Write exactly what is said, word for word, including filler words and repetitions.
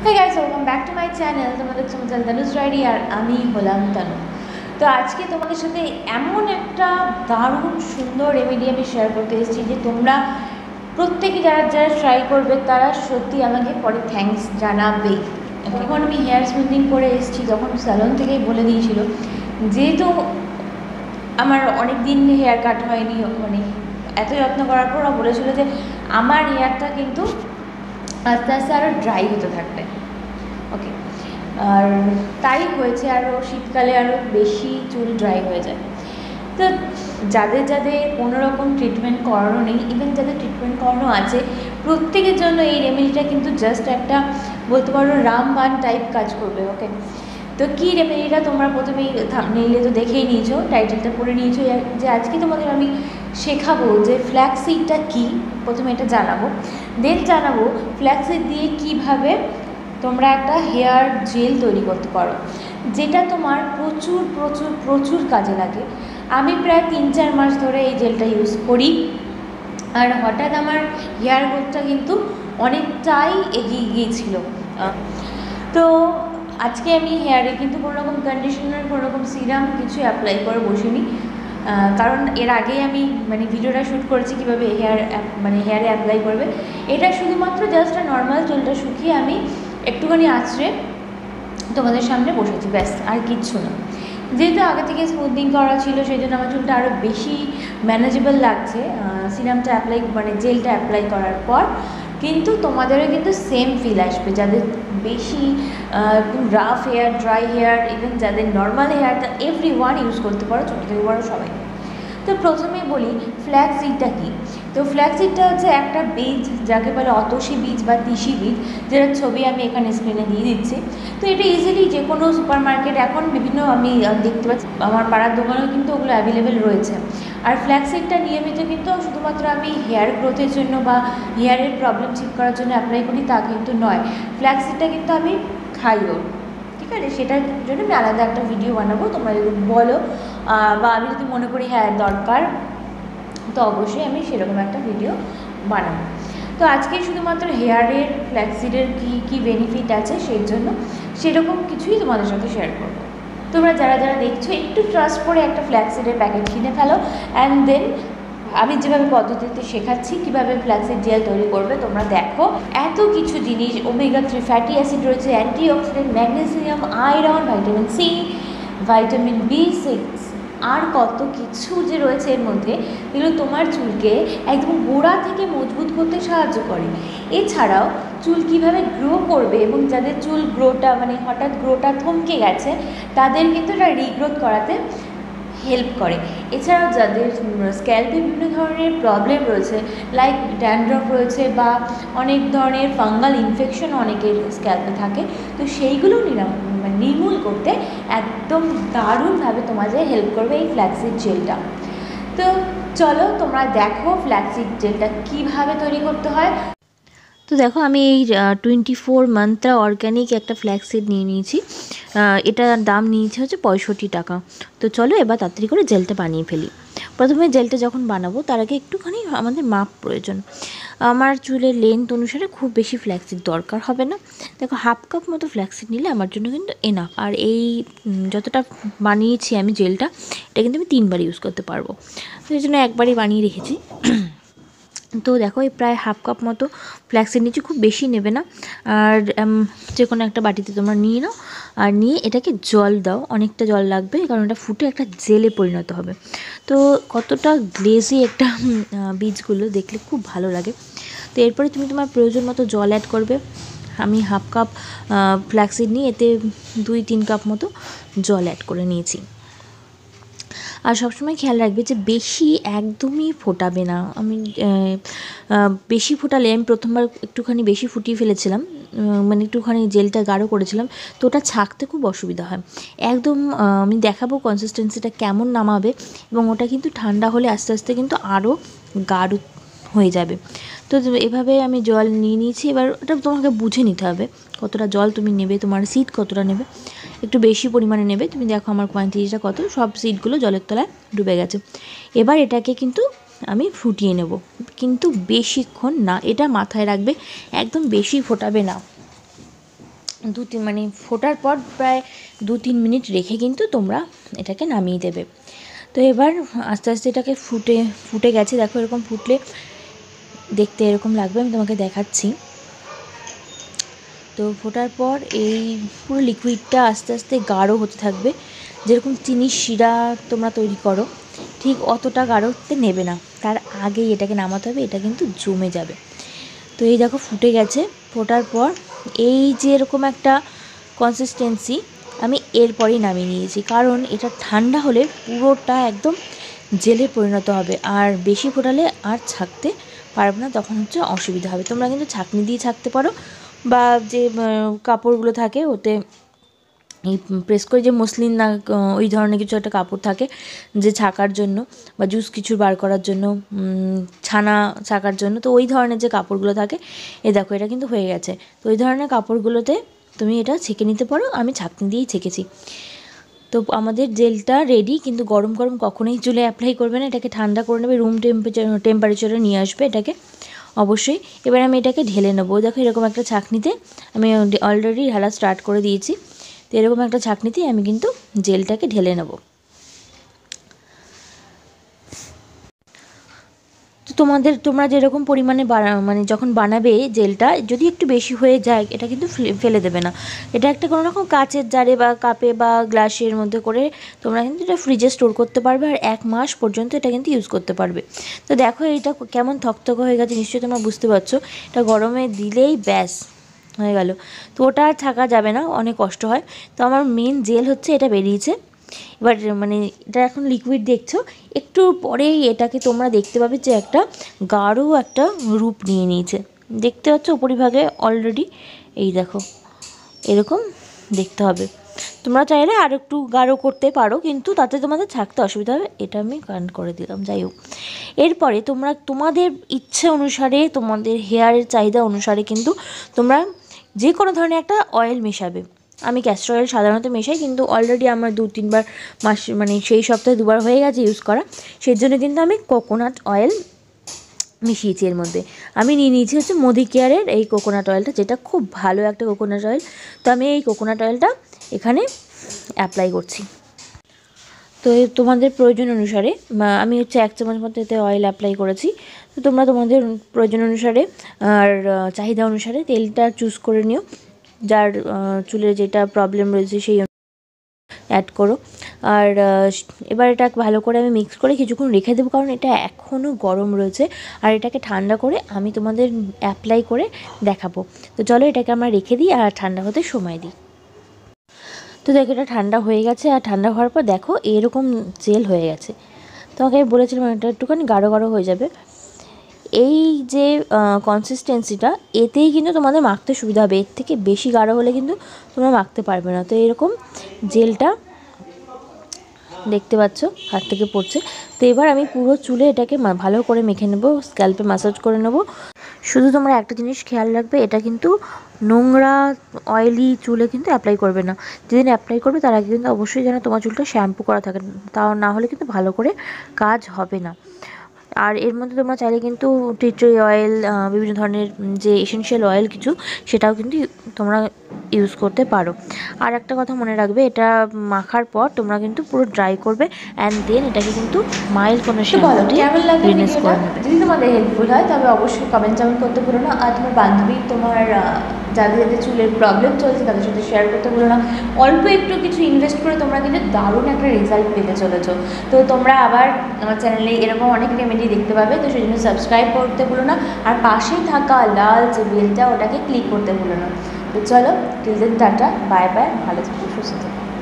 Hey guys, welcome back to my channel. তোমাদের সঙ্গে চল তানুজ রাইডি আর আমি হলাম তানু। তো আজকে তোমাদের সাথে এমন একটা দারুণ সুন্দর রেমেডি আমি শেয়ার করতে এসেছি যে তোমরা প্রত্যেকে যারা যারা ট্রাই করবে তারা সত্যি আমাকে পরে থ্যাঙ্কস জানাবে। এখন আমি হেয়ার স্মুথিং করে এসেছি, যখন স্যালন থেকেই বলে দিয়েছিল, যেহেতু আমার অনেক দিন হেয়ার কাট হয়নি, মানে এত যত্ন করার পর ওরা বলেছিল যে আমার হেয়ারটা কিন্তু আস্তে আস্তে আরও ড্রাই হতে থাকবে। ওকে, আর তাই হয়েছে, আরও শীতকালে আরও বেশি চুল ড্রাই হয়ে যায়। তো যাদের যাদের কোনো রকম ট্রিটমেন্ট করানো নেই, ইভেন যাদের ট্রিটমেন্ট করানো আছে, প্রত্যেকের জন্য এই রেমেডিটা কিন্তু জাস্ট একটা বলতে পারো রামবান টাইপ কাজ করবে। ওকে, তো কী রেমেডিটা তোমরা প্রথমেই থাম্বনেইলে তো দেখেই নিয়েছো, টাইটেলটা পড়ে নিয়েছো, যে আজকে তোমাদের আমি শেখাবো যে ফ্ল্যাক্স সিডটা কী। প্রথমে এটা জানাবো, দেন জানাবো ফ্ল্যাক্স সিড দিয়ে কীভাবে তোমরা একটা হেয়ার জেল তৈরি করতে পারো, যেটা তোমার প্রচুর প্রচুর প্রচুর কাজে লাগে। আমি প্রায় তিন চার মাস ধরে এই জেলটা ইউজ করি, আর হঠাৎ আমার হেয়ার গ্রোথটা কিন্তু অনেকটাই এগিয়ে গিয়েছিল। তো আজকে আমি হেয়ারে কিন্তু কোনো রকম কন্ডিশনার, কোনো রকম সিরাম কিছু অ্যাপ্লাই করে বসিনি, কারণ এর আগেই আমি মানে ভিডিওটা শ্যুট করেছি কীভাবে হেয়ার মানে হেয়ারে অ্যাপ্লাই করবে। এটা শুধুমাত্র জাস্ট নর্মাল চুলটা শুকিয়ে আমি একটুখানি আঁচড়ে তোমাদের সামনে বসেছি, ব্যাস, আর কিচ্ছু না। যেহেতু আগে থেকে স্মুথিং করা ছিল, সেই জন্য আমার চুলটা আরও বেশি ম্যানেজেবল লাগছে সিরামটা অ্যাপ্লাই মানে জেলটা অ্যাপ্লাই করার পর। কিন্তু তোমাদেরও কিন্তু সেম ফিল আসবে, যাদের বেশি rough hair, dry hair, even যাদের নর্মাল হেয়ারটা এভরি ওয়ান ইউজ করতে পারো, ছোটো থেকে বড়ো সবাই। তো প্রথমে বলি ফ্ল্যাক্স সিডটা কী। তো ফ্ল্যাক্স সিডটা হচ্ছে একটা বীজ, যাকে বলে অতসী বীজ বা তিসি বীজ, যেটার ছবি আমি এখানে স্ক্রিনে দিয়ে দিচ্ছি। তো এটা ইজিলি যে কোনো সুপার মার্কেট, এখন বিভিন্ন আমি দেখতে পাচ্ছি আমার পাড়ার দোকানেও কিন্তু ওগুলো অ্যাভেলেবেল রয়েছে। আর ফ্ল্যাক্স সিডটা নিয়মিত কিন্তু শুধুমাত্র আমি হেয়ার গ্রোথের জন্য বা হেয়ারের প্রবলেম ঠিক করার জন্য অ্যাপ্লাই করি তা কিন্তু নয়, ফ্ল্যাক্স সিডটা কিন্তু আমি খাইও, ঠিক আছে? সেটার জন্য আমি আলাদা একটা ভিডিও বানাবো, তোমরা যদি বলো বা আমি যদি মনে করি হ্যাঁ দরকার, তো অবশ্যই আমি সেরকম একটা ভিডিও বানাবো। তো আজকে শুধুমাত্র হেয়ারের ফ্ল্যাক্স সিডের কী কী বেনিফিট আছে সেই জন্য সেরকম কিছুই তোমাদের সাথে শেয়ার করবো। তোমরা যারা যারা দেখছো একটু ট্রাস্ট করে একটা ফ্ল্যাক্স সিডের প্যাকেট কিনে ফেলো, অ্যান্ড দেন আমি যেভাবে পদ্ধতিতে শেখাচ্ছি কীভাবে ফ্ল্যাক্স সিড জেল তৈরি করবে তোমরা দেখো। এত কিছু জিনিস, ওমেগা থ্রি ফ্যাটি অ্যাসিড রয়েছে, antioxidant, magnesium, iron, vitamin C, vitamin B six, আর কত কিছু যে রয়েছে এর মধ্যে, এগুলো তোমার চুলকে একদম গোড়া থেকে মজবুত করতে সাহায্য করে। এছাড়াও চুল কীভাবে গ্রো করবে, এবং যাদের চুল গ্রোটা মানে হঠাৎ গ্রোটা থমকে গেছে তাদের কিন্তু এটা রিগ্রোথ করাতে হেল্প করে। এছাড়াও যাদের স্ক্যাল্পে বিভিন্ন ধরনের প্রবলেম রয়েছে, লাইক ড্যান্ড্রফ রয়েছে বা অনেক ধরনের ফাঙ্গাল ইনফেকশন অনেকের স্ক্যাল্পে থাকে, তো সেইগুলো মানে নির্মূল করতে একদম দারুণভাবে তোমাদের হেল্প করবে এই ফ্ল্যাক্স সিড জেলটা। তো চলো তোমরা দেখো ফ্ল্যাক্স সিড জেলটা কীভাবে তৈরি করতে হয়। তো দেখো আমি এই টোয়েন্টি ফোর মান্ত্রা অর্গ্যানিক একটা ফ্ল্যাক্স সিড নিয়ে নিয়েছি, এটার দাম নিয়েছে হচ্ছে পঁয়ষট্টি টাকা। তো চলো এবার তাড়াতাড়ি করে জেলটা বানিয়ে ফেলি। প্রথমে জেলটা যখন বানাবো তার আগে একটুখানি আমাদের মাপ প্রয়োজন। আমার চুলের লেন্থ অনুসারে খুব বেশি ফ্ল্যাক্স সিড দরকার হবে না। দেখো হাফ কাপ মতো ফ্ল্যাক্স সিড নিলে আমার জন্য কিন্তু এনাফ। আর এই যতটা বানিয়েছি আমি জেলটা, এটা কিন্তু আমি তিনবার ইউজ করতে পারবো, তো এই জন্য একবারই বানিয়ে রেখেছি। তো দেখো এই প্রায় হাফ কাপ মতো ফ্ল্যাক্স সিড নিচে, খুব বেশি নেবে না। আর যে কোনো একটা বাটিতে তোমরা নিয়ে নাও, আর নিয়ে এটাকে জল দাও, অনেকটা জল লাগবে, কারণ এটা ফুটে একটা জেলে পরিণত হবে। তো কতটা গ্লেজি একটা বীজগুলো দেখলে খুব ভালো লাগে। তো এরপরে তুমি তোমার প্রয়োজন মতো জল অ্যাড করবে। আমি হাফ কাপ ফ্ল্যাক্স সিড নিয়ে এতে দুই তিন কাপ মতো জল অ্যাড করে নিয়েছি। আর সবসময় খেয়াল রাখবে যে বেশি একদমই ফোটাবে না। আমি বেশি ফোটালে, আমি প্রথমবার একটুখানি বেশি ফুটিয়ে ফেলেছিলাম, মানে একটুখানি জেলটা গাঢ় করেছিলাম, তো ওটা ছাঁকতে খুব অসুবিধা হয়। একদম আমি দেখাবো কনসিস্টেন্সিটা কেমন নামাবে, এবং ওটা কিন্তু ঠান্ডা হলে আস্তে আস্তে কিন্তু আরও গাঢ় হয়ে যাবে। তো এভাবে আমি জল নিয়ে নিয়েছি। এবার ওটা তোমাকে বুঝে নিতে হবে কতটা জল তুমি নেবে, তোমার সিড কতটা নেবে, একটু বেশি পরিমাণে নেবে। তুমি দেখো আমার কোয়ান্টিটিটা কত, সব সিডগুলো জলের তলায় ডুবে গেছে। এবার এটাকে কিন্তু আমি ফুটিয়ে নেব, কিন্তু বেশিক্ষণ না, এটা মাথায় রাখবে, একদম বেশি ফোটাবে না। দু তিন মানে ফোটার পর প্রায় দু তিন মিনিট রেখে কিন্তু তোমরা এটাকে নামিয়ে দেবে। তো এবার আস্তে আস্তে এটাকে ফুটে ফুটে গেছে, দেখো এরকম ফুটলে দেখতে এরকম লাগবে, আমি তোমাকে দেখাচ্ছি। তো ফোটার পর এই পুরো লিকুইডটা আস্তে আস্তে গাঢ় হতে থাকবে, যেরকম চিনির শিরা তোমরা তৈরি করো ঠিক অতটা গাঢ় হতে নেবে না, তার আগেই এটাকে নামাতে হবে, এটা কিন্তু জমে যাবে। তো এই দেখো ফুটে গেছে, ফোটার পর এই যে এরকম একটা কনসিস্টেন্সি, আমি এরপরেই নামিয়ে নিয়েছি, কারণ এটা ঠান্ডা হলে পুরোটা একদম জেলে পরিণত হবে, আর বেশি ফোটালে আর ছাঁকতে পারবে না, তখন হচ্ছে অসুবিধা হবে। তোমরা কিন্তু ছাঁকনি দিয়ে ছাঁকতে পারো, বা যে কাপড়গুলো থাকে ওতে এই প্রেস করে যে মসলিন না ওই ধরনের কিছু একটা কাপড় থাকে যে ছাকার জন্য বা জুস কিছু বার করার জন্য, ছানা ছাকার জন্য, তো ওই ধরনের যে কাপড়গুলো থাকে, এ দেখো এটা কিন্তু হয়ে গেছে। তো ওই ধরনের কাপড়গুলোতে তুমি এটা ছেঁকে নিতে পারো, আমি ছাঁকনি দিয়েই ছেঁকেছি। তো আমাদের জেলটা রেডি, কিন্তু গরম গরম কখনোই চুলে অ্যাপ্লাই করবে না, এটাকে ঠান্ডা করে নেবে, রুম টেম্পারেচার টেম্পারেচারে নিয়ে আসবে এটাকে অবশ্যই। এবার আমি এটাকে ঢেলে নেবো, দেখো এরকম একটা ছাঁকনিতে, আমি অলরেডি ঢালা স্টার্ট করে দিয়েছি। তো এরকম একটা ছাঁকনিতে আমি কিন্তু জেলটাকে ঢেলে নেব। তো তোমাদের তোমরা যেরকম পরিমাণে মানে যখন বানাবে জেলটা, যদি একটু বেশি হয়ে যায় এটা কিন্তু ফেলে দেবে না, এটা একটা কোনো রকম কাচের জারে বা কাপে বা গ্লাসের মধ্যে করে তোমরা কিন্তু এটা ফ্রিজে স্টোর করতে পারবে, আর এক মাস পর্যন্ত এটা কিন্তু ইউজ করতে পারবে। তো দেখো এটা কেমন থকথকে হয়ে গেছে, নিশ্চয়ই তোমরা বুঝতে পারছো, এটা গরমে দিলেই ব্যাস হয়ে গেল। তো ওটা আর থাকা যাবে না, অনেক কষ্ট হয়। তো আমার মেন জেল হচ্ছে এটা বেরিয়েছে। এবার মানে এটা এখন লিকুইড দেখছো, একটু পরেই এটাকে তোমরা দেখতে পাবে যে একটা গাঢ় একটা রূপ নিয়ে নিয়েছে, দেখতে পাচ্ছ উপরিভাগে অলরেডি, এই দেখো এরকম দেখতে হবে। তোমরা চাইলে আর একটু গাঢ় করতে পারো, কিন্তু তাতে তোমাদের ছাকতে অসুবিধা হবে, এটা আমি কারেন্ট করে দিলাম। যাই হোক, এরপরে তোমরা তোমাদের ইচ্ছে অনুসারে, তোমাদের হেয়ারের চাহিদা অনুসারে কিন্তু তোমরা যে কোনো ধরনের একটা অয়েল মেশাবে। আমি ক্যাস্টর অয়েল সাধারণত মেশাই, কিন্তু অলরেডি আমার দু তিনবার মাস মানে সেই সপ্তাহে দুবার হয়ে গেছে ইউজ করা, সেই জন্য কিন্তু আমি কোকোনাট অয়েল মিশিয়েছি এর মধ্যে। আমি নিয়ে নিয়েছি হচ্ছে মোদিকেয়ারের এই কোকোনাট অয়েলটা, যেটা খুব ভালো একটা কোকোনাট অয়েল। তো আমি এই কোকোনাট অয়েলটা এখানে অ্যাপ্লাই করছি। তো তোমাদের প্রয়োজন অনুসারে আমি হচ্ছে এক চামচ মতো এতে অয়েল অ্যাপ্লাই করেছি। তো তোমরা তোমাদের প্রয়োজন অনুসারে আর চাহিদা অনুসারে তেলটা চুজ করে নিও, যার চুলের যেটা প্রবলেম রয়েছে সেই অ্যাড করো। আর এবার এটা ভালো করে আমি মিক্স করে কিছুক্ষণ রেখে দেবো, কারণ এটা এখনও গরম রয়েছে, আর এটাকে ঠান্ডা করে আমি তোমাদের অ্যাপ্লাই করে দেখাবো। তো চলো এটাকে আমরা রেখে দিই আর ঠান্ডা হতে সময় দিই। তো দেখো এটা ঠান্ডা হয়ে গেছে, আর ঠান্ডা হওয়ার পর দেখো এরকম জেল হয়ে গেছে। তোমাকে আমি বলেছিলাম এটা একটুখানি গাঢ় গাঢ় হয়ে যাবে। এই যে কনসিস্টেন্সিটা, এতেই কিন্তু তোমাদের মাখতে সুবিধা হবে, এর থেকে বেশি গাঢ় হলে কিন্তু তোমরা মাখতে পারবে না। তো এরকম জেলটা দেখতে পাচ্ছ হাত থেকে পড়ছে। তো এবার আমি পুরো চুলে এটাকে ভালো করে মেখে নেব, স্ক্যাল্পে ম্যাসাজ করে নেব। শুধু তোমরা একটা জিনিস খেয়াল রাখবে, এটা কিন্তু নোংরা অয়েলি চুলে কিন্তু অ্যাপ্লাই করবে না। যেদিন অ্যাপ্লাই করবে তার আগে কিন্তু অবশ্যই যেন তোমার চুলটা শ্যাম্পু করা থাকে, তাও না হলে কিন্তু ভালো করে কাজ হবে না। আর এর মধ্যে তোমরা চাইলে কিন্তু টি ট্রি অয়েল, বিভিন্ন ধরনের যে এসেনশিয়াল অয়েল কিছু, সেটাও কিন্তু তোমরা ইউজ করতে পারো। আর একটা কথা মনে রাখবে, এটা মাখার পর তোমরা কিন্তু পুরো ড্রাই করবে, অ্যান্ড দেন এটাকে কিন্তু মাইল্ড কোনো শ্যাম্পু দিয়ে রিনেস করে নেবে। যদি তোমাদের হেল্পফুল হয় তবে অবশ্যই কমেন্ট জামেন্ট করতে ভুলো না, আর তোমার বান্ধবী, তোমার যাদের যাদের চুলের প্রবলেম চলছে তাদের সাথে শেয়ার করতে ভুলো না। অল্প একটু কিছু ইনভেস্ট করে তোমরা কিন্তু দারুণ একটা রেজাল্ট পেতে চলেছো। তো তোমরা আবার আমার চ্যানেলে এরকম অনেক রেমেডি দেখতে পাবে, তো সেই জন্য সাবস্ক্রাইব করতে ভুলো না, আর পাশেই থাকা লাল যে বেলটা ওটাকে ক্লিক করতে ভুলো না। তো চলো, till then tata, bye bye, ভালো থেকো, সুস্থ থেকো।